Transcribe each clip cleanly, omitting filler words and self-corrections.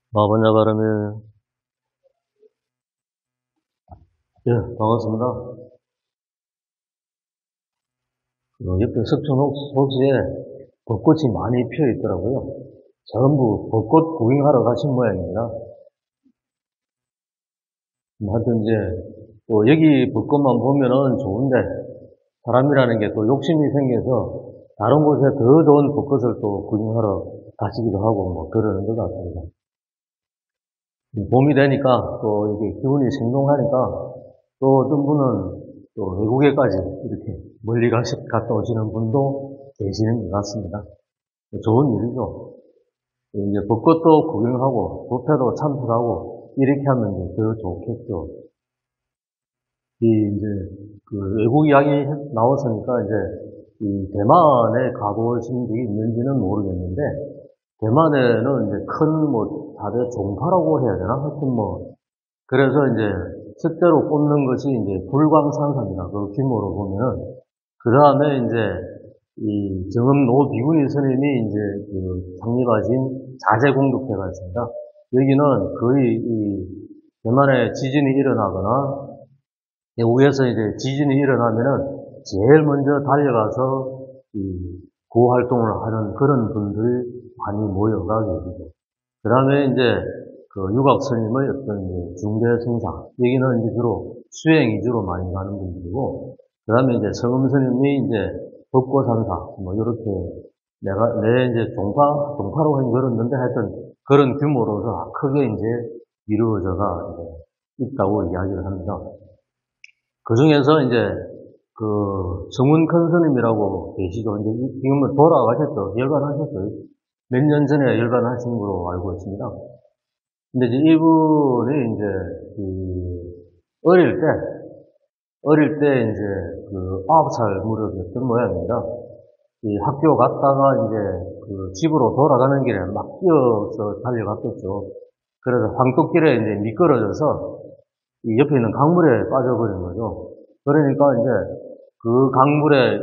마번야 바람에 예, 반갑습니다. 옆에 석촌 호수에 벚꽃이 많이 피어 있더라고요. 전부 벚꽃 구경하러 가신 모양입니다. 하여튼 또 여기 벚꽃만 보면은 좋은데 사람이라는 게 또 욕심이 생겨서 다른 곳에 더 좋은 벚꽃을 또 구경하러 가시기도 하고 뭐 그러는 것 같습니다. 봄이 되니까 또 이게 기분이 생동하니까 또 어떤 분은 또 외국에까지 이렇게 멀리 갔다 오시는 분도 계시는 것 같습니다. 좋은 일이죠. 이제 벚꽃도 구경하고 뷔페도 참석하고 이렇게 하면 이제 더 좋겠죠. 이제 그 외국 이야기 나왔으니까 이제 이 대만에 가보신 적이 있는지는 모르겠는데 대만에는 이제 큰 다들 종파라고 해야 되나? 하여튼 그래서 이제 실제로 꼽는 것이 이제 불광산사입니다. 그 규모로 보면은. 그 다음에 이제 이 정음 노비구니 스님이 이제 그 창립하신 자재공덕회가 있습니다. 여기는 거의 이 대만에 지진이 일어나거나 외국에서 이제 지진이 일어나면은 제일 먼저 달려가서 이 구호 활동을 하는 그런 분들이 많이 모여가 계시죠. 그 다음에 이제 그 유각 스님의 어떤 중대 성사, 여기는 이제 주로 수행 위주로 많이 가는 분들이고, 그 다음에 이제 성음 스님이 이제 법고산사, 이렇게 내 이제 종파로 하긴 그랬는데 하여튼 그런 규모로서 크게 이제 이루어져가 있다고 이야기를 합니다. 그 중에서 이제 그 정운 큰 스님이라고 계시죠. 이제 지금은 돌아가셨죠. 열반하셨어요. 몇 년 전에 열반하신 걸로 알고 있습니다. 근데 이제 이분이 이제 어릴 때 이제 그 9살 무렵이었던 모양입니다. 이 학교 갔다가 이제 그 집으로 돌아가는 길에 막 뛰어서 달려갔겠죠. 그래서 황토길에 이제 미끄러져서 이 옆에 있는 강물에 빠져버린 거죠. 그러니까 이제 그 강물에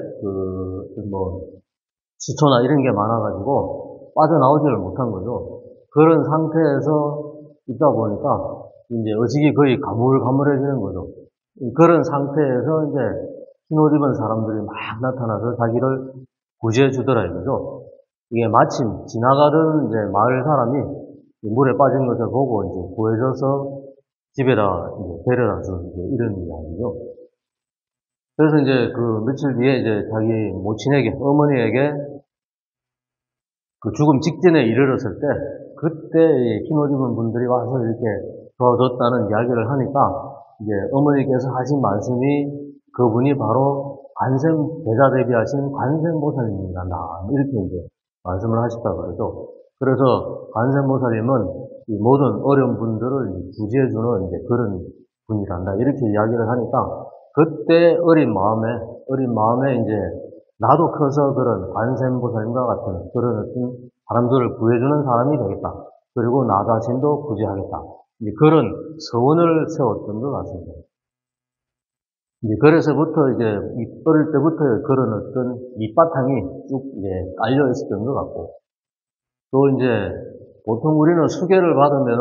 수초나 이런 게 많아가지고 빠져나오지를 못한 거죠. 그런 상태에서 있다 보니까 이제 의식이 거의 가물가물해지는 거죠. 그런 상태에서 이제 흰옷 입은 사람들이 막 나타나서 자기를 구제해 주더라 이거죠. 이게 마침 지나가던 이제 마을 사람이 물에 빠진 것을 보고 이제 구해줘서 집에다 이제 데려다 준 이런 이야기죠. 그래서 이제 그 며칠 뒤에 이제 자기 모친에게, 어머니에게 그 죽음 직전에 이르렀을 때, 그때 흰옷 입은 분들이 와서 이렇게 도와줬다는 이야기를 하니까, 이제 어머니께서 하신 말씀이 그분이 바로 대자 대비하신 관세음보살님이다. 이렇게 이제 말씀을 하셨다고 그러죠. 그래서 관세음보살님은 이 모든 어려운 분들을 구제해주는 이제 그런 분이란다. 이렇게 이야기를 하니까, 그때 어린 마음에 이제 나도 커서 그런 관세음보살님과 같은 그런 어떤 사람들을 구해주는 사람이 되겠다. 그리고 나 자신도 구제하겠다. 이제 그런 서원을 세웠던 것 같습니다. 이제 그래서부터 이제 어릴 때부터 그런 어떤 밑바탕이 쭉 이제 깔려 있었던 것 같고, 또 이제 보통 우리는 수계를 받으면은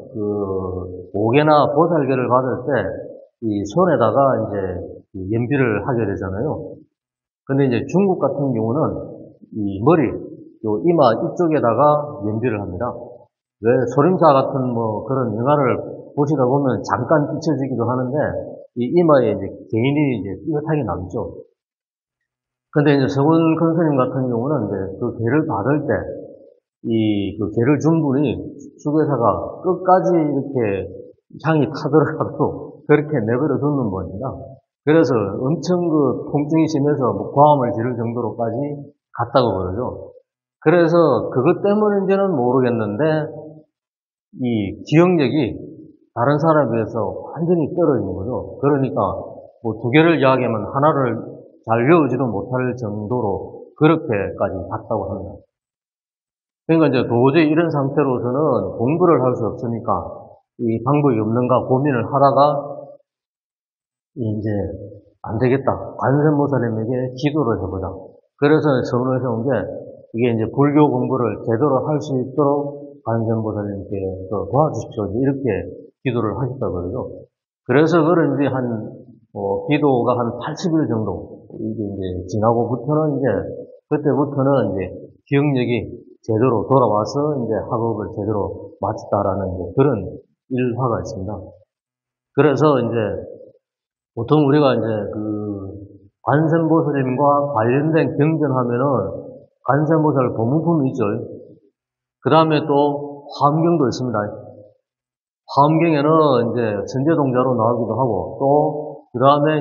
그 모계나 보살계를 받을 때 이 손에다가 이제 연비를 하게 되잖아요. 근데 이제 중국 같은 경우는 이 머리, 요 이마 이쪽에다가 연비를 합니다. 왜 소림사 같은 그런 영화를 보시다 보면 잠깐 비춰지기도 하는데 이 이마에 이제 개인이 이제 뚜렷하게 남죠. 근데 이제 성원 큰 스님 같은 경우는 이제 그 개를 받을 때 그 개를 준 분이 수계사가 끝까지 이렇게 향이 타더라도 그렇게 내버려 두는 분이다. 그래서 엄청 그 통증이 심해서 고함을 지를 정도로까지 갔다고 그러죠. 그래서 그것 때문인지는 모르겠는데 이 기억력이 다른 사람에 비해서 완전히 떨어지는 거죠. 그러니까 두 개를 이야기하면 하나를 잘 외우지도 못할 정도로 그렇게까지 갔다고 합니다. 그러니까 이제 도저히 이런 상태로서는 공부를 할 수 없으니까 이 방법이 없는가 고민을 하다가 이제 안 되겠다. 관세음보살님에게 기도를 해보자. 그래서 선언을 해온 게 이게 이제 불교 공부를 제대로 할 수 있도록 관세음보살님께 도와주십시오. 이렇게 기도를 하셨다고 그러죠. 그래서 그런지 기도가 한 80일 정도 이게 이제 지나고부터는 그때부터는 기억력이 제대로 돌아와서 학업을 제대로 마쳤다라는 그런 일화가 있습니다. 그래서 보통 우리가 관세음보살님과 관련된 경전하면은 관세음보살 법문품이 있죠. 그 다음에 또 화엄경도 있습니다. 화엄경에는 선제동자로 나오기도 하고, 또 그 다음에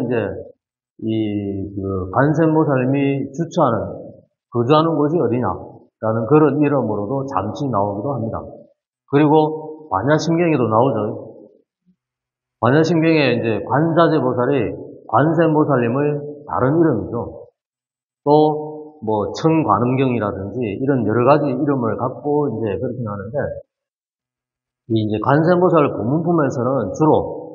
관세음보살님이 거주하는 곳이 어디냐라는 그런 이름으로도 잠시 나오기도 합니다. 그리고 반야심경에도 나오죠. 반야심경에 관자재보살이 관세음보살님의 다른 이름이죠. 또 청관음경이라든지 이런 여러 가지 이름을 갖고 그렇게 하는데, 관세음보살 법문품에서는 주로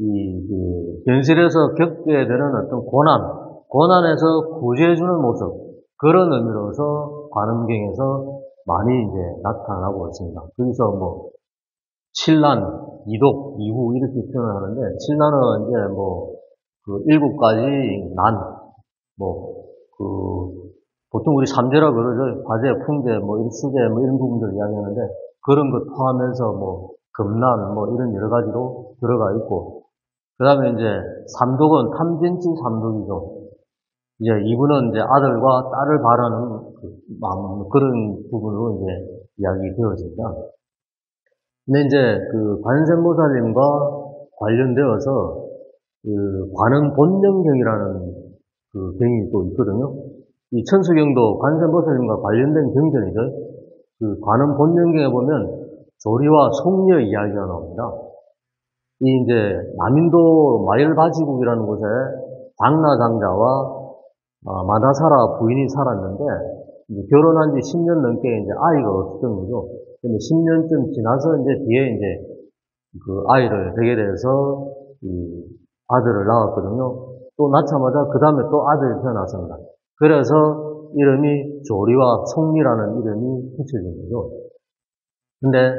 현실에서 겪게 되는 어떤 고난에서 구제해주는 모습, 그런 의미로서 관음경에서 많이 나타나고 있습니다. 거기서 칠난, 이독, 이후 이렇게 표현을 하는데, 칠난은 일곱 가지 난, 보통 우리 삼재라 그러죠. 화재, 풍재, 수재, 이런 부분들 이야기하는데, 그런 것 포함해서 금난, 이런 여러 가지로 들어가 있고, 그 다음에 삼독은 탐진치 삼독이죠. 이분은 아들과 딸을 바라는 그런 부분으로 이야기 되어집니다. 근데 관세음보살님과 관련되어서 관음본령경이라는 경이 또 있거든요. 이 천수경도 관세음보살님과 관련된 경전이죠. 관음본령경에 보면 조리와 속녀 이야기가 나옵니다. 남인도 마열바지국이라는 곳에 장나장자와 마다사라 부인이 살았는데, 결혼한 지 10년 넘게 아이가 없었던 거죠. 근데 10년쯤 지나서 뒤에 그 아이를 되게 돼서 아들을 낳았거든요. 또 낳자마자 그 다음에 또 아들이 태어났습니다. 그래서 이름이 조리와 속리라는 이름이 붙여진 거죠. 근데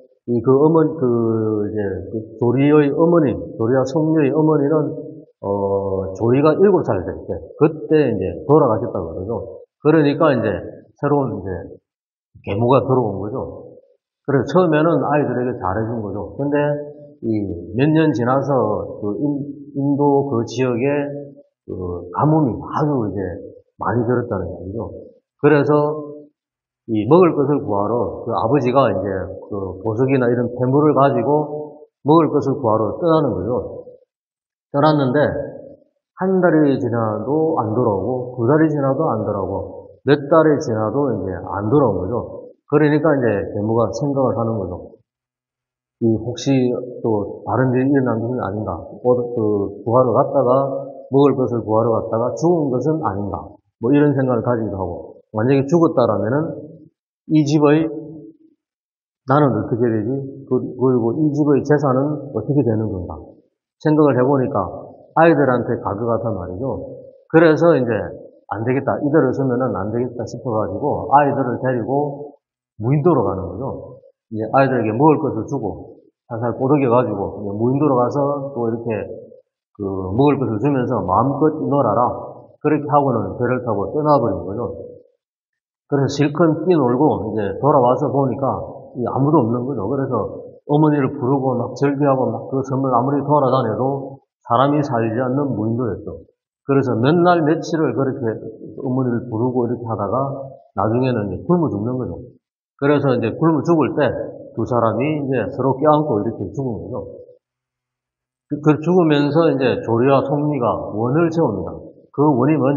조리의 어머니, 조리와 속리의 어머니는 조리가 7살 될 때, 그때 돌아가셨다고 그러죠. 그러니까 새로운 계모가 들어온 거죠. 그래서 처음에는 아이들에게 잘해준 거죠. 근데 몇 년 지나서 인도 그 지역에 가뭄이 아주 많이 들었다는 얘기죠. 그래서 먹을 것을 구하러 아버지가 보석이나 이런 폐물을 가지고 먹을 것을 구하러 떠나는 거죠. 떠났는데 한 달이 지나도 안 돌아오고, 2달이 지나도 안 돌아오고, 몇 달이 지나도 안 돌아온 거죠. 그러니까 계모가 생각을 하는 거죠. 혹시 또 다른 일이 일어난 것은 아닌가? 구하러 갔다가 먹을 것을 구하러 갔다가 죽은 것은 아닌가? 이런 생각을 가지기도 하고, 만약에 죽었다라면은 이 집의 나는 어떻게 되지? 그리고 이 집의 재산은 어떻게 되는 건가? 생각을 해보니까 아이들한테 갈 것 같단 말이죠. 그래서 안 되겠다. 이대로 서면은 안 되겠다 싶어가지고 아이들을 데리고 무인도로 가는 거죠. 아이들에게 먹을 것을 주고 살살 꼬드겨가지고 무인도로 가서 또 이렇게 먹을 것을 주면서 마음껏 놀아라. 그렇게 하고는 배를 타고 떠나버린 거죠. 그래서 실컷 뛰놀고 돌아와서 보니까 아무도 없는 거죠. 그래서 어머니를 부르고 막 절규하고 그 섬을 아무리 돌아다녀도 사람이 살지 않는 무인도였죠. 그래서 몇 날 며칠을 그렇게 어머니를 부르고 이렇게 하다가 나중에는 굶어 죽는 거죠. 그래서 굶어 죽을 때 두 사람이 서로 껴안고 이렇게 죽은 거죠. 그 죽으면서 조리와 속리가 원을 세웁니다. 그 원이 뭐냐?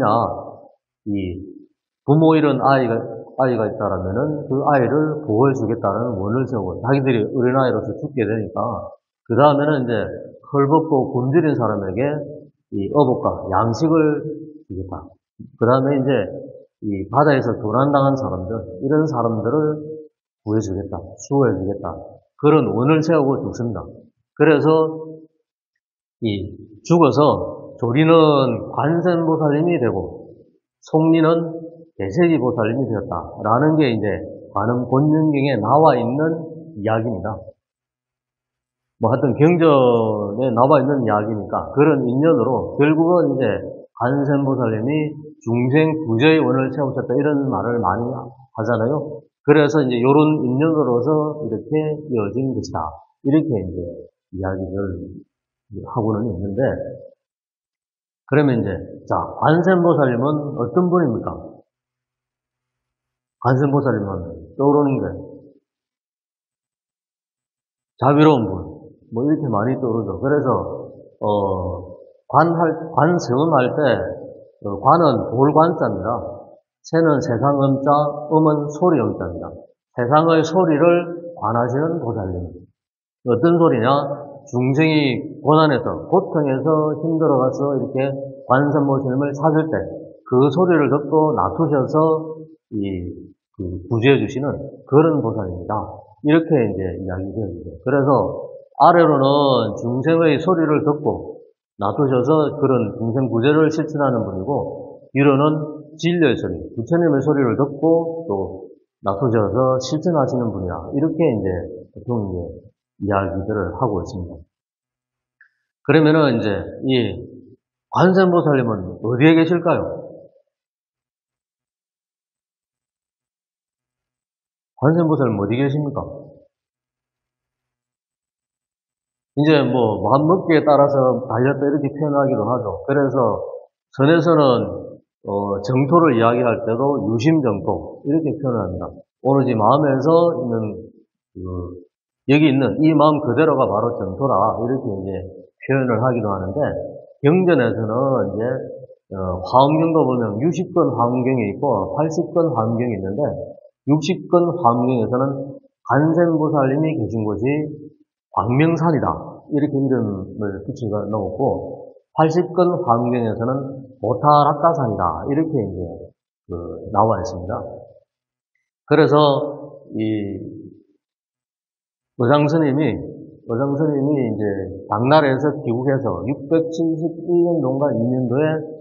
부모 잃은 아이가 있다라면은 그 아이를 보호해주겠다는 원을 세우고, 자기들이 어린아이로서 죽게 되니까, 그 다음에는 헐벗고 굶주린 사람에게 어복과 양식을 주겠다. 그 다음에 바다에서 도난당한 사람들, 이런 사람들을 구해주겠다. 수호해주겠다. 그런 원을 세우고 죽습니다. 그래서 죽어서 조리는 관세음보살님이 되고, 속리는 대세지보살님이 되었다라는 게 관음본령경에 나와 있는 이야기입니다. 뭐 하여튼 경전에 나와 있는 이야기니까 그런 인연으로 결국은 이제 관세음보살님이 중생 구제의 원을 세우셨다 이런 말을 많이 하잖아요. 그래서 이제 요런 인연으로서 이렇게 이어진 것이다. 이렇게 이제 이야기를 하고는 있는데, 그러면 이제, 자, 관세음보살님은 어떤 분입니까? 관세음보살님은 떠오르는 게 자비로운 분. 뭐 이렇게 많이 떠오르죠. 그래서, 관세음할 때, 관은 돌관자입니다. 세는 세상 음자, 음은 소리 음자입니다. 세상의 소리를 관하시는 보살님. 어떤 소리냐? 중생이 고난에서, 고통에서 힘들어가서 이렇게 관세음보살님을 찾을 때, 그 소리를 듣고 놔두셔서 구제해 주시는 그런 보살입니다. 이렇게 이제 이야기되어지죠. 그래서 아래로는 중생의 소리를 듣고 놔두셔서 그런 중생 구제를 실천하는 분이고, 위로는 진료의 소리, 부처님의 소리를 듣고 또 놔두셔서 실천하시는 분이야. 이렇게 이제 보통 이제 이야기들을 하고 있습니다. 그러면은 이제 이 관세음보살님은 어디에 계실까요? 관세음보살님 어디 계십니까? 이제 뭐 마음먹기에 따라서 달렸다 이렇게 표현하기도 하죠. 그래서 선에서는 정토를 이야기할 때도 유심정토 이렇게 표현을 합니다. 오로지 마음에서 있는 여기 있는 이 마음 그대로가 바로 정토라 이렇게 이제 표현을 하기도 하는데, 경전에서는 이제 화엄경도 보면 60권 화엄경이 있고 80권 화엄경이 있는데, 60권 화엄경에서는 관세음보살님이 계신 곳이 광명산이다 이렇게 이름을 붙여 넣었고, 80권 화엄경에서는 보타락가산이다 이렇게 이제 나와 있습니다. 그래서 이 의장스님이 이제 당나라에서 귀국해서 671년도인가 2년도에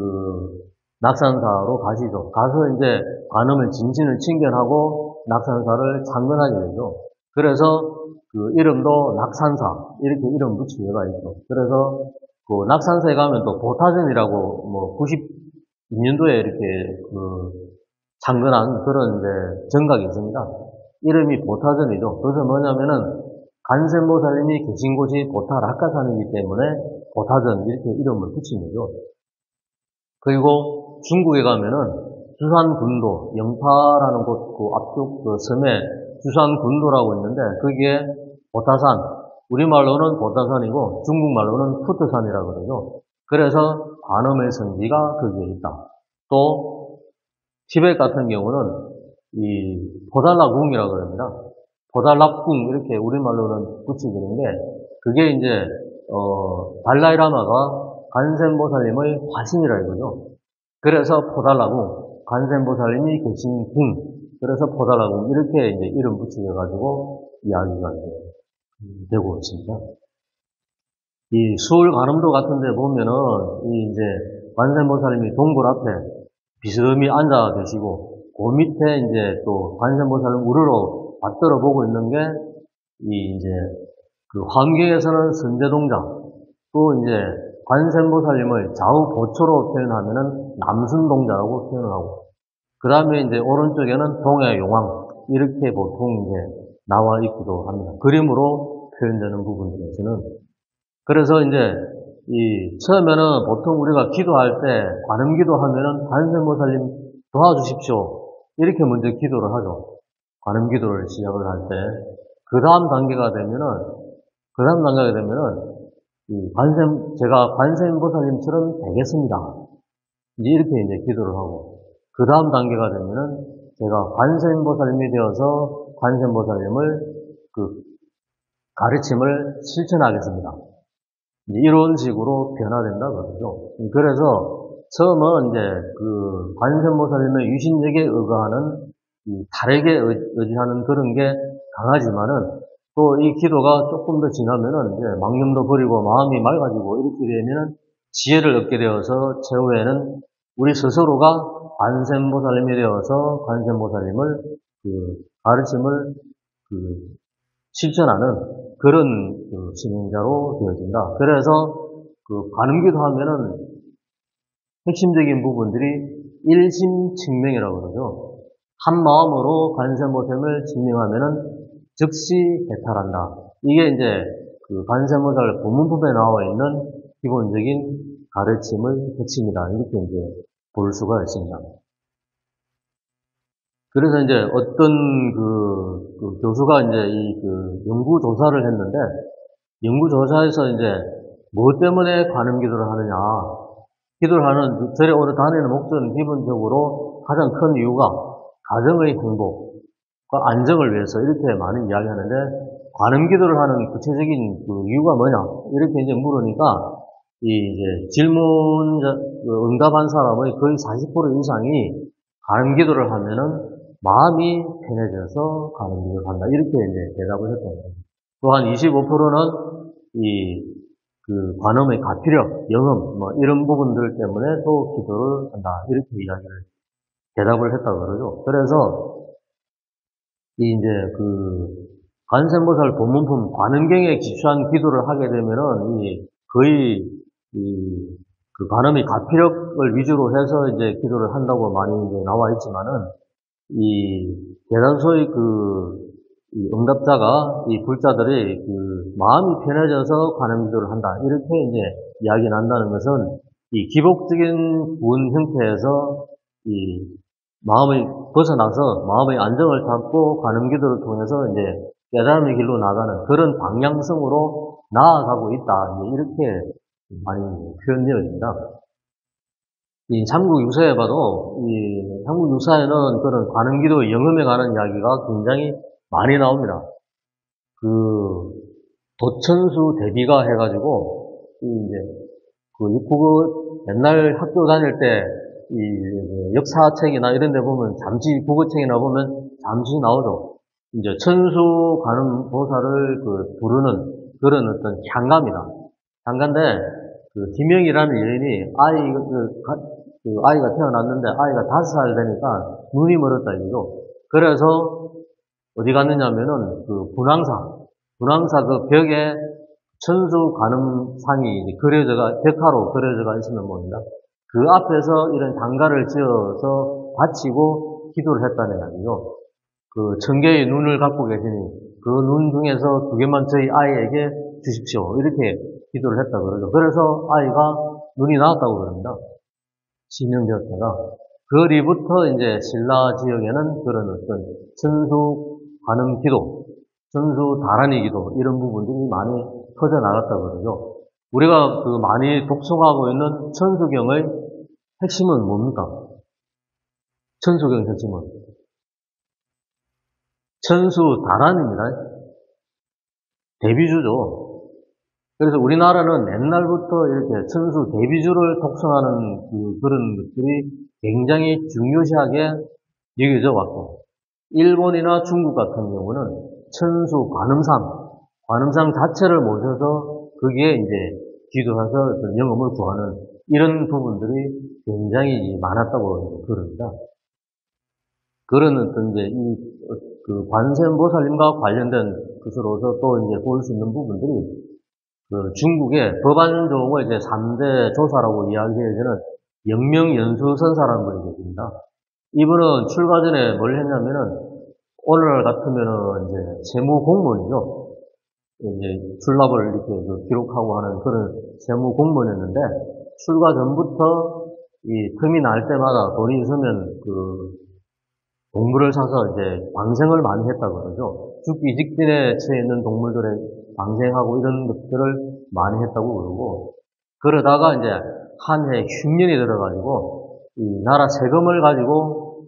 낙산사로 가시죠. 가서 이제 관음을 진신을 칭견하고 낙산사를 창건하게 되죠. 그래서 그 이름도 낙산사 이렇게 이름 붙인 예가 있죠. 그래서 그 낙산사에 가면 또 보타전이라고 뭐 92년도에 이렇게 창건한 그런 이제 정각이 있습니다. 이름이 보타전이죠. 그래서 뭐냐면은 관세음보살님이 계신 곳이 보타락가산이기 때문에 보타전 이렇게 이름을 붙인 거죠. 그리고 중국에 가면은 주산군도, 영파라는 곳, 그 앞쪽 그 섬에 주산군도라고 있는데, 그게 보타산, 우리말로는 보타산이고, 중국말로는 푸트산이라고 그러죠. 그래서 관음의 성지가 거기에 있다. 또, 티벳 같은 경우는 이 보달라궁이라고 그럽니다. 보달락궁, 이렇게 우리말로는 붙이는 게, 그게 이제, 달라이라마가 관세음보살님의 화신이라 이거죠. 그래서 포달라궁, 관세음보살님이 계신 궁, 그래서 포달라궁 이렇게 이제 이름 붙여가지고 이야기가 이제 되고 있습니다. 이 수월 관음도 같은데 보면은 이 이제 관세음보살님이 동굴 앞에 비스듬히 앉아 계시고, 그 밑에 이제 또 관세음보살님 우르르 받들어 보고 있는 게 이 이제 그 화엄경에서는 선제동자, 또 이제 관세음보살님을 좌우 보초로 표현하면은 남순동자라고 표현을 하고, 그 다음에 이제 오른쪽에는 동해용왕 이렇게 보통 이제 나와 있기도 합니다. 그림으로 표현되는 부분들에서는. 그래서 이제 처음에는 보통 우리가 기도할 때 관음기도 하면은 관세음보살님 도와주십시오 이렇게 먼저 기도를 하죠. 관음기도를 시작을 할 때. 그 다음 단계가 되면은 제가 관세음보살님처럼 되겠습니다. 이제 이렇게 이제 기도를 하고, 그 다음 단계가 되면은 제가 관세음보살님이 되어서 관세음보살님을 가르침을 실천하겠습니다. 이제 이런 식으로 변화된다 그러죠. 그래서 처음은 이제 관세음보살님의 유신력에 의거하는 달에게 의지하는 그런 게 강하지만은, 또 이 기도가 조금 더 지나면은 이제 망념도 버리고 마음이 맑아지고 이렇게 되면은 지혜를 얻게 되어서 최후에는 우리 스스로가 관세음보살님이 되어서 관세음보살님을 가르침을 실천하는 그런 신행자로 되어진다. 그래서 관음기도 하면은 핵심적인 부분들이 일심칙명이라고 그러죠. 한 마음으로 관세음보살을 증명하면은 즉시 해탈한다. 이게 이제 관세음보살 본문법에 나와 있는 기본적인 가르침의 핵심이다. 이렇게 이제 볼 수가 있습니다. 그래서 이제 어떤 교수가 이제 연구조사를 했는데, 연구조사에서 이제 뭐 때문에 관음 기도를 하느냐. 기도를 하는, 절에 오래 다니는 목적은 기본적으로 가장 큰 이유가 가정의 행복과 안정을 위해서 이렇게 많이 이야기하는데, 관음 기도를 하는 구체적인 이유가 뭐냐. 이렇게 이제 물으니까, 이제 응답한 사람의 거의 40% 이상이 관음 기도를 하면은 마음이 편해져서 관음 기도를 한다. 이렇게 이제 대답을 했던 거예요. 또한 25%는 관음의 가피력, 영음, 이런 부분들 때문에 또 기도를 한다. 이렇게 대답을 했다고 그러죠. 그래서, 이제 관세음보살 본문품 관음경에 기초한 기도를 하게 되면은, 거의, 관음의 가피력을 위주로 해서 이제 기도를 한다고 많이 이제 나와 있지만은, 대다수의 응답자가, 불자들이 마음이 편해져서 관음 기도를 한다. 이렇게 이제 이야기를 한다는 것은, 기복적인 구원 형태에서, 마음을 벗어나서 마음의 안정을 잡고 관음 기도를 통해서 이제 깨달음의 길로 나가는 그런 방향성으로 나아가고 있다. 이렇게 많이 표현되어집니다. 삼국 유사에 봐도, 삼국 유사에는 그런 관음 기도의 영음에 관한 이야기가 굉장히 많이 나옵니다. 도천수 대비가 해가지고, 옛날 학교 다닐 때, 역사책이나 이런 데 보면 국어책이나 보면 잠시 나오죠. 이제 천수 관음 보살을 부르는 그런 어떤 향가입니다. 향가인데, 김영이라는 여인이 아이가 태어났는데 아이가 5살 되니까 눈이 멀었다 이거죠. 그래서 어디 갔느냐면은 분황사 벽에 천수 관음상이 벽화로 그려져가 있으면 뭡니다. 그 앞에서 이런 장가를 지어서 바치고 기도를 했다는 이야기죠. 천개의 눈을 갖고 계시니 그 눈 중에서 2개만 저희 아이에게 주십시오. 이렇게 기도를 했다고 그러죠. 그래서 아이가 눈이 나왔다고 그럽니다. 신명되었다가 그리부터 이제 신라 지역에는 그런 어떤 천수 관음 기도, 천수 다란이 기도 이런 부분들이 많이 퍼져나갔다고 그러죠. 우리가 많이 독송하고 있는 천수경의 핵심은 뭡니까? 천수경 핵심은 천수 다란입니다. 대비주죠. 그래서 우리나라는 옛날부터 이렇게 천수 대비주를 독송하는 그런 것들이 굉장히 중요시하게 여겨져 왔고, 일본이나 중국 같은 경우는 천수 관음상 자체를 모셔서 거기에 이제 기도해서 영음을 구하는 이런 부분들이 굉장히 많았다고 그럽니다. 그런 어떤 이제 관세음보살님과 관련된 것으로서 또 이제 볼 수 있는 부분들이 중국의 법안종의 이제 3대 조사라고 이야기해지는 영명연수선사라는 분이 계십니다. 이분은 출가 전에 뭘 했냐면은 오늘날 같으면은 이제 세무공무원이죠. 이제 출납을 이렇게 기록하고 하는 그런 세무공무원이었는데 출가 전부터 이 틈이 날 때마다 돈이 있으면 동물을 사서 이제 방생을 많이 했다고 그러죠. 죽기 직전에 처해 있는 동물들의 방생하고 이런 것들을 많이 했다고 그러고, 그러다가 이제 한 해 흉년이 들어가지고, 이 나라 세금을 가지고,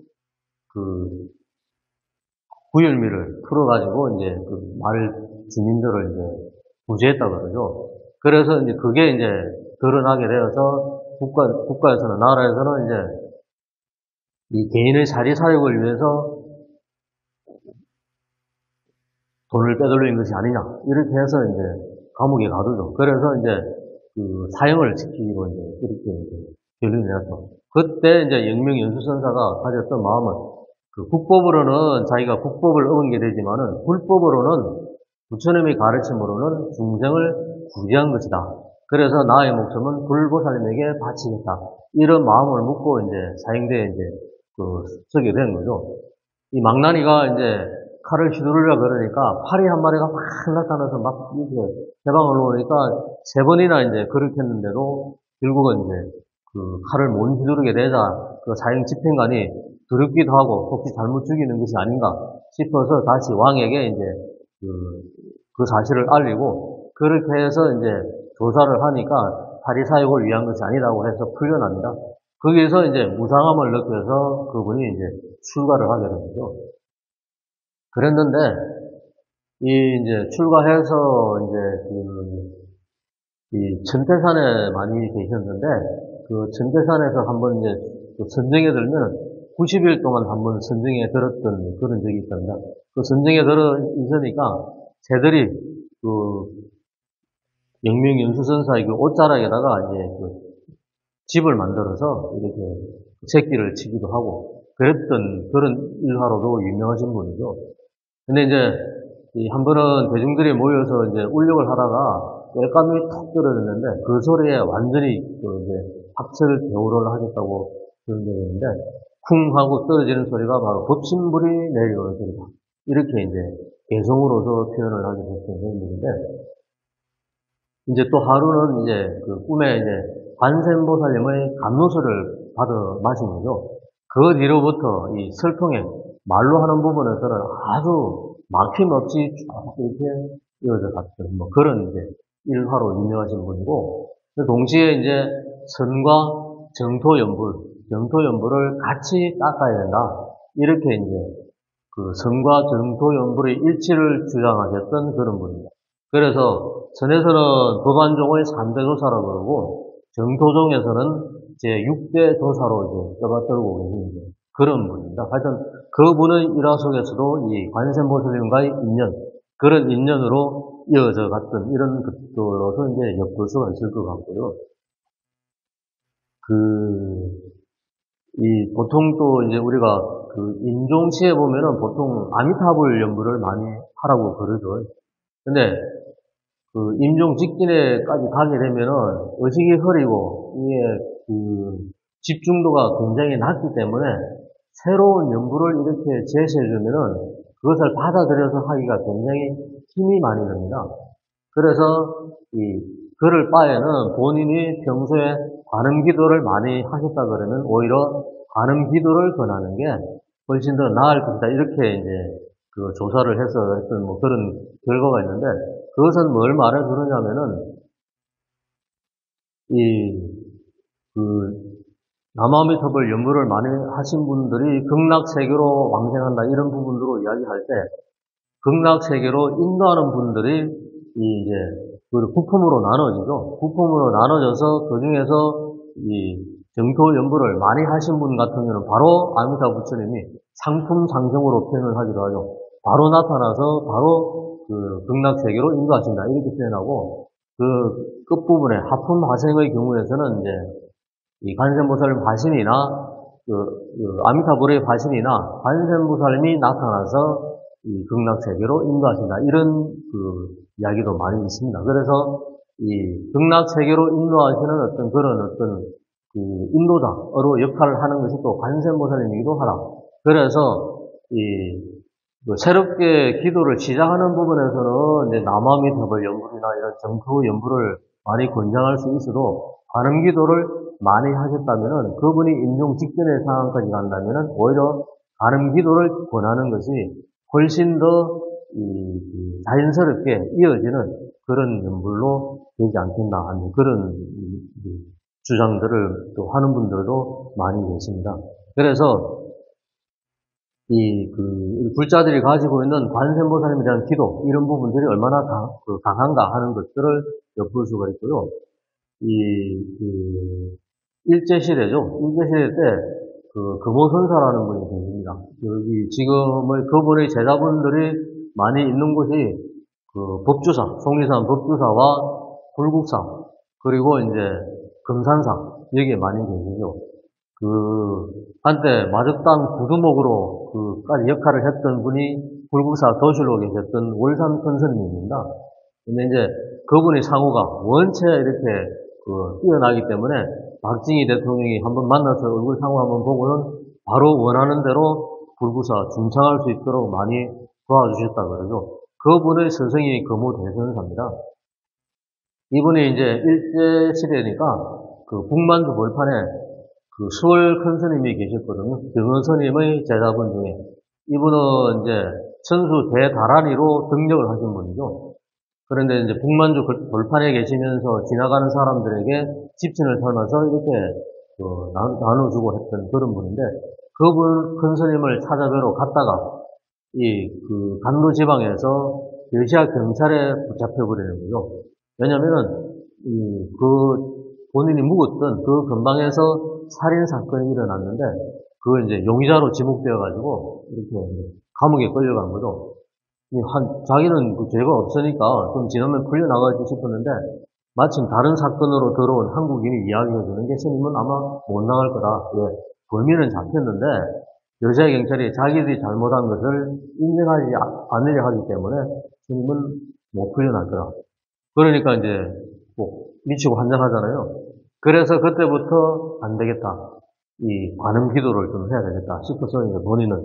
구휼미를 풀어가지고, 이제 마을 주민들을 이제 구제했다고 그러죠. 그래서 이제 그게 이제 드러나게 되어서 국가에서는, 나라에서는 이제 이 개인의 사리사욕을 위해서 돈을 빼돌리는 것이 아니냐. 이렇게 해서 이제 감옥에 가두죠. 그래서 이제 사형을 지키고 이제 이렇게 이제 결론이 났죠. 그때 이제 영명연수선사가 가졌던 마음은 국법으로는 자기가 국법을 어긴 게 되지만은 불법으로는 부처님의 가르침으로는 중생을 구제한 것이다. 그래서 나의 목숨은 불보살님에게 바치겠다. 이런 마음을 먹고 이제 사형대에 이제 서게 된 거죠. 이 망나니가 이제 칼을 휘두르려 그러니까 파리 한 마리가 막 나타나서 막 이렇게 해방을 놓으니까 3번이나 이제 그렇게 했는데도 결국은 이제 칼을 못 휘두르게 되자 사형 집행관이 두렵기도 하고 혹시 잘못 죽이는 것이 아닌가 싶어서 다시 왕에게 이제 그 사실을 알리고 그렇게 해서 이제 조사를 하니까 파리사욕을 위한 것이 아니라고 해서 풀려납니다. 거기에서 이제 무상함을 느껴서 그분이 이제 출가를 하게 된 거죠. 그랬는데, 이제 출가해서 이 천태산에 많이 계셨는데, 그 천태산에서 한번 이제 선정에 들면 90일 동안 한번 선정에 들었던 그런 적이 있습니다. 그 선정에 들어 있으니까 새들이 영명연수선사의 옷자락에다가 이제 집을 만들어서 이렇게 새끼를 치기도 하고 그랬던 그런 일화로도 유명하신 분이죠. 근데 이제 한 번은 대중들이 모여서 이제 울력을 하다가 땔감이 턱 떨어졌는데 그 소리에 완전히 이제 합철 대우를 하셨다고 그런 적이 있는데 쿵 하고 떨어지는 소리가 바로 돛신불이 내려오는 소리다. 이렇게 이제 개성으로서 표현을 하게 됐던 그런 일인데 이제 또 하루는 이제 꿈에 이제 관세음보살님의 감로수를 받아 마신 거죠. 그 뒤로부터 이 설통에 말로 하는 부분에서는 아주 막힘없이 쭉 이렇게 이어져 갔던 그런 이제 일화로 유명하신 분이고, 동시에 이제 선과 정토연불을 같이 닦아야 된다. 이렇게 이제 선과 정토연불의 일치를 주장하셨던 그런 분입니다. 그래서 선에서는 법안종의 3대 조사라고 그러고, 정토종에서는 제6대 조사로 이제 떠받들고 계신 그런 분입니다. 하여튼 그분의 일화 속에서도 이 관세음보살님과의 인연, 그런 인연으로 이어져 갔던 이런 것들로서 이제 엮을 수가 있을 것 같고요. 보통 또 이제 우리가 임종시에 보면은 보통 아미타불 연불을 많이 하라고 그러죠. 근데 임종 직전에까지 가게 되면은 의식이 흐리고 이게 집중도가 굉장히 낮기 때문에 새로운 연불을 이렇게 제시해주면은 그것을 받아들여서 하기가 굉장히 힘이 많이 듭니다. 그래서 그럴 바에는 본인이 평소에 관음 기도를 많이 하셨다 그러면 오히려 관음 기도를 권하는 게 훨씬 더 나을 것이다. 이렇게 이제 조사를 해서 했던 그런 결과가 있는데 그것은 뭘 말해 주느냐면은 남아미타불 연불을 많이 하신 분들이 극락세계로 왕생한다 이런 부분으로 이야기할 때 극락세계로 인도하는 분들이 이제 부품으로 나눠지죠. 부품으로 나눠져서 그 중에서 정토 연불을 많이 하신 분 같은 경우는 바로 아미타 부처님이 상품 상승으로 표현을 하기도 하죠. 바로 나타나서 바로 극락세계로 인도하신다 이렇게 표현하고 끝부분에 하품 화생의 경우에서는 이제 이 관세음보살님 화신이나 아미타불의 화신이나 관세음보살님이 나타나서 이 극락세계로 인도하신다 이런 이야기도 많이 있습니다. 그래서 이 극락세계로 인도하시는 어떤 인도자로 역할을 하는 것이 또 관세음보살님이기도 하다. 그래서 새롭게 기도를 시작하는 부분에서는 이제 남아미타불 연불이나 이런 정토 연불을 많이 권장할 수 있어도 관음 기도를 많이 하셨다면은 그분이 임종 직전의 상황까지 간다면은 오히려 관음 기도를 권하는 것이 훨씬 더 자연스럽게 이어지는 그런 연불로 되지 않겠나 하는 그런 주장들을 또 하는 분들도 많이 계십니다. 그래서 불자들이 가지고 있는 관세음보살님에 대한 기도 이런 부분들이 얼마나 강한가 하는 것들을 엿볼 수가 있고요. 일제시대죠. 일제시대 때 금오선사라는 분이 계십니다. 여기 지금의 그분의 제자분들이 많이 있는 곳이 법주사, 송리산 법주사와 불국사 그리고 이제 금산사 여기에 많이 계시죠. 한때 마적당 구두목으로 그까지 역할을 했던 분이 불국사 도실로 계셨던 월산 큰스님입니다. 근데 이제 그분의 상호가 원체 이렇게 뛰어나기 때문에 박정희 대통령이 한번 만나서 얼굴 상호 한번 보고는 바로 원하는 대로 불국사 중창할 수 있도록 많이 도와주셨다 그러죠. 그분의 스승이 거무대선사입니다. 이분이 이제 일제시대니까 북만주 벌판에 수월 큰 스님이 계셨거든요. 등원 스님의 제자분 중에. 이분은 이제 천수 대다란이로 등력을 하신 분이죠. 그런데 이제 북만주 벌판에 계시면서 지나가는 사람들에게 집신을 설면서 이렇게 나눠주고 했던 그런 분인데, 그분 큰 스님을 찾아뵈러 갔다가 간도 지방에서 러시아 경찰에 붙잡혀버리는 거죠. 왜냐면은 본인이 묵었던 그 근방에서 살인 사건이 일어났는데, 이제 용의자로 지목되어가지고 이렇게 감옥에 끌려간 거죠. 자기는 죄가 없으니까 좀 지나면 풀려나가지 싶었는데, 마침 다른 사건으로 들어온 한국인이 이야기해주는 게 스님은 아마 못 나갈 거다. 왜? 범인은 잡혔는데 러시아 경찰이 자기들이 잘못한 것을 인정하지 않으려 하기 때문에 스님은 못 풀려날 거다. 그러니까 이제 미치고 환장하잖아요. 그래서 그때부터 안 되겠다. 관음 기도를 좀 해야 되겠다 싶어서 이제 본인은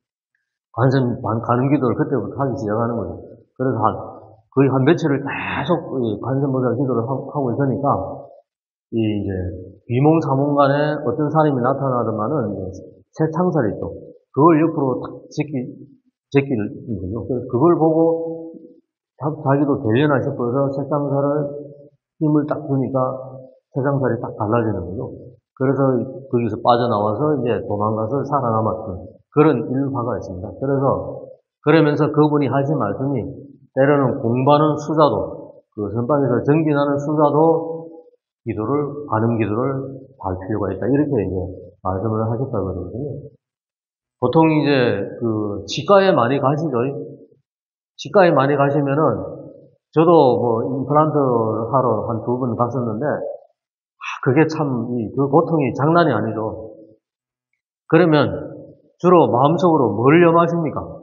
관음 기도를 그때부터 하기 시작하는 거죠. 그래서 거의 한 며칠을 계속 관세음보살 기도를 하고 있으니까 이제 비몽사몽간에 어떤 사람이 나타나더만은 새창살이 있죠. 그걸 옆으로 탁 제끼는 거죠. 그래서 그걸 보고 자기도 되려나 싶어서 새창살을 힘을 딱 주니까 새창살이 딱 달라지는 거죠. 그래서 거기서 빠져나와서 이제 도망가서 살아남았던 그런 일화가 있습니다. 그러면서 그분이 하신 말씀이 때로는 공부하는 수자도, 선방에서 전기나는 수자도 관음 기도를 할 필요가 있다. 이렇게 이제 말씀을 하셨다고 그러거든요. 보통 이제 치과에 많이 가시죠. 치과에 많이 가시면은, 저도 임플란트를 하러 한 2번 갔었는데, 그게 참, 그 고통이 장난이 아니죠. 그러면 주로 마음속으로 뭘 염하십니까?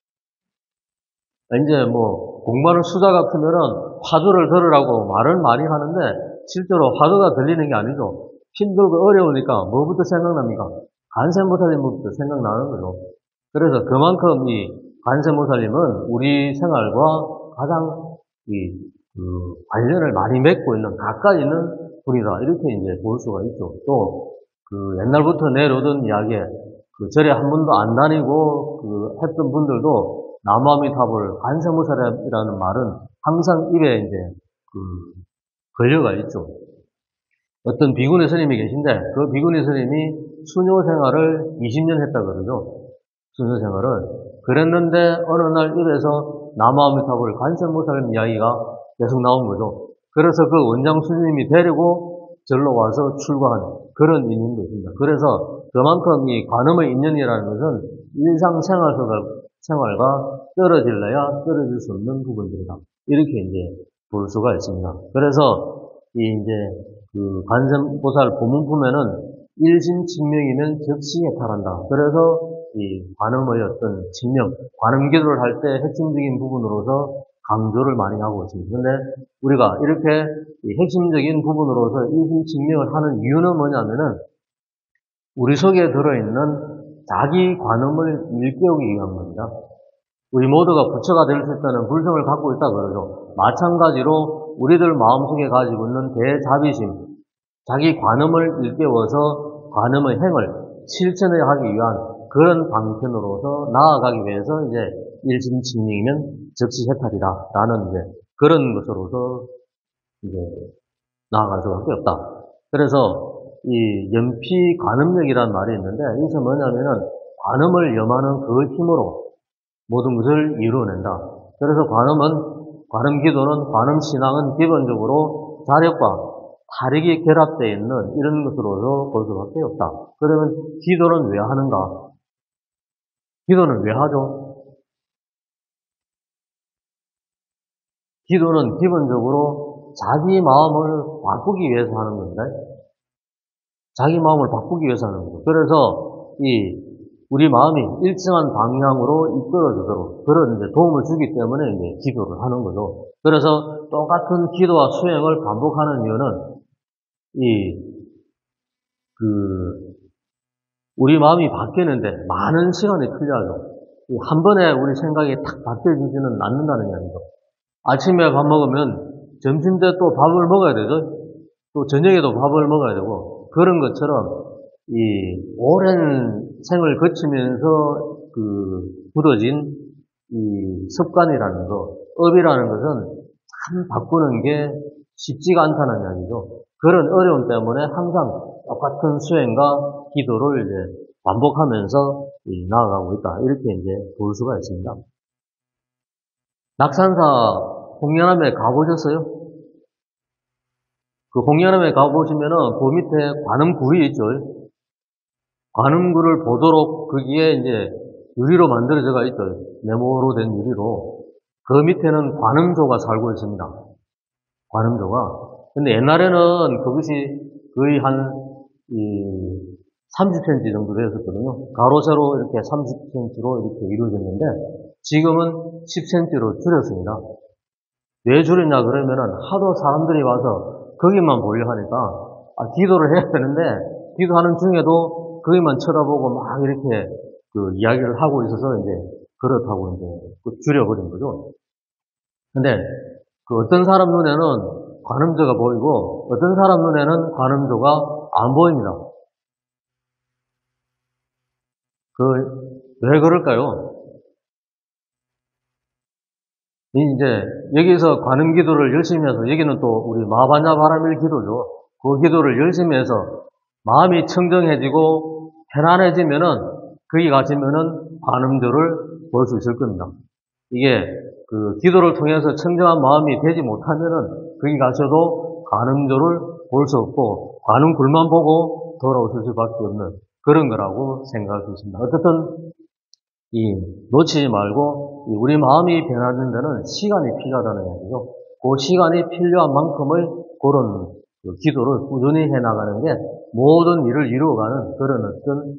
이제 공부하는 수자 같으면은 화두를 들으라고 말은 많이 하는데, 실제로 화두가 들리는 게 아니죠. 힘들고 어려우니까 뭐부터 생각납니까? 관세음보살님부터 생각나는 거죠. 그래서 그만큼 관세음보살님은 우리 생활과 가장 관련을 많이 맺고 있는, 가까이 있는 분이다. 이렇게 이제 볼 수가 있죠. 또, 옛날부터 내려오던 이야기에, 절에 한 번도 안 다니고, 했던 분들도 나무아미타불 관세음보살이라는 말은 항상 입에 이제, 걸려가 있죠. 어떤 비구니 스님이 계신데, 그 비구니 스님이 수녀 생활을 20년 했다 그러죠. 수녀 생활을. 그랬는데, 어느 날 입에서 나무아미타불 관세음보살 이야기가 계속 나온 거죠. 그래서 그 원장 스님이 데리고 절로 와서 출가한 그런 인연도 있습니다. 그래서 그만큼 관음의 인연이라는 것은 일상생활과 떨어질래야 떨어질 수 없는 부분들이다. 이렇게 이제 볼 수가 있습니다. 그래서 이제 관세음보살 보문품에는 일심칙명이면 즉시 해탈한다. 그래서 관음의 어떤 칙명, 관음 기도를 할 때 핵심적인 부분으로서 강조를 많이 하고 있습니다. 근데 우리가 이렇게 핵심적인 부분으로서 일심칙명을 하는 이유는 뭐냐면은 우리 속에 들어있는 자기 관음을 일깨우기 위한 겁니다. 우리 모두가 부처가 될 수 있다는 불성을 갖고 있다 그러죠. 마찬가지로 우리들 마음속에 가지고 있는 대자비심, 자기 관음을 일깨워서 관음의 행을 실천해 하기 위한 그런 방편으로서 나아가기 위해서 이제 일심칙명이면 즉시 해탈이다 라는 이제 그런 것으로서 이제 나아갈 수밖에 없다. 그래서 이 연피 관음력이라는 말이 있는데 이것은 뭐냐면은 관음을 염하는 그 힘으로 모든 것을 이루어낸다. 그래서 관음 기도는, 관음 신앙은 기본적으로 자력과 타력이 결합되어 있는 이런 것으로서 볼 수밖에 없다. 그러면 기도는 왜 하는가? 기도는 왜 하죠? 기도는 기본적으로 자기 마음을 바꾸기 위해서 하는 겁니다. 자기 마음을 바꾸기 위해서 하는 거죠. 그래서 우리 마음이 일정한 방향으로 이끌어주도록 그런 이제 도움을 주기 때문에 이제 기도를 하는 거죠. 그래서 똑같은 기도와 수행을 반복하는 이유는 우리 마음이 바뀌는데 많은 시간이 필요하죠. 한 번에 우리 생각이 탁 바뀌어지지는 않는다는 이야기죠. 아침에 밥 먹으면 점심 때 또 밥을 먹어야 되죠. 또 저녁에도 밥을 먹어야 되고, 그런 것처럼 오랜 생을 거치면서 굳어진 습관이라는 거, 업이라는 것은 참 바꾸는 게 쉽지가 않다는 이야기죠. 그런 어려움 때문에 항상 똑같은 수행과 기도를 이제 반복하면서 나아가고 있다. 이렇게 이제 볼 수가 있습니다. 낙산사 홍련암에 가보셨어요? 그 홍련암에 가보시면은 그 밑에 관음굴이 있죠. 관음굴을 보도록 거기에 이제 유리로 만들어져가 있죠. 네모로 된 유리로. 그 밑에는 관음조가 살고 있습니다. 관음조가. 근데 옛날에는 그것이 거의 한 30cm 정도 되었었거든요. 가로, 세로 이렇게 30cm로 이렇게 이루어졌는데, 지금은 10cm로 줄였습니다. 왜 줄였냐 그러면은 하도 사람들이 와서 거기만 보려 하니까, 기도를 해야 되는데, 기도하는 중에도 거기만 쳐다보고 막 이렇게 이야기를 하고 있어서 이제 그렇다고 이제 줄여버린 거죠. 근데 어떤 사람 눈에는 관음조가 보이고, 어떤 사람 눈에는 관음조가 안 보입니다. 왜 그럴까요? 이제 여기서 관음 기도를 열심히 해서, 여기는 또 우리 마바냐 바라밀 기도죠. 그 기도를 열심히 해서 마음이 청정해지고 편안해지면은 거기 가시면은 관음조를 볼 수 있을 겁니다. 이게 기도를 통해서 청정한 마음이 되지 못하면은 거기 가셔도 관음조를 볼 수 없고 관음굴만 보고 돌아오실 수밖에 없는 그런 거라고 생각할 수 있습니다. 어쨌든 놓치지 말고 우리 마음이 변하는 데는 시간이 필요하다는 얘기죠. 그 시간이 필요한 만큼의 그런 기도를 꾸준히 해나가는 게 모든 일을 이루어가는 그런 어떤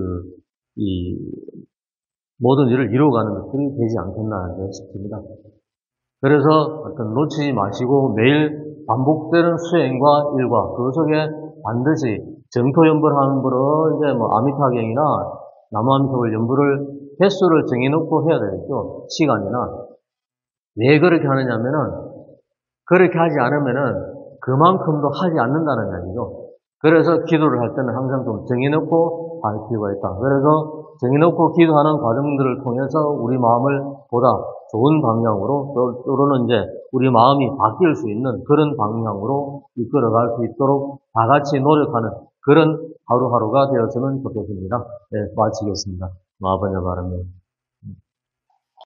모든 일을 이루어가는 것들이 되지 않겠나 싶습니다. 그래서 어떤 놓치지 마시고 매일 반복되는 수행과 일과 그 속에 반드시 정토연불하는 분은 이제 아미타경이나 남아미토불 연불을 횟수를 정해놓고 해야 되겠죠. 시간이나. 왜 그렇게 하느냐면은 그렇게 하지 않으면은 그만큼도 하지 않는다는 얘기죠. 그래서 기도를 할 때는 항상 좀 정해놓고 할 필요가 있다. 그래서 정해놓고 기도하는 과정들을 통해서 우리 마음을 보다 좋은 방향으로 또는 이제 우리 마음이 바뀔 수 있는 그런 방향으로 이끌어갈 수 있도록 다 같이 노력하는 그런 하루하루가 되었으면 좋겠습니다. 네, 마치겠습니다. 마바냐 바람입니다.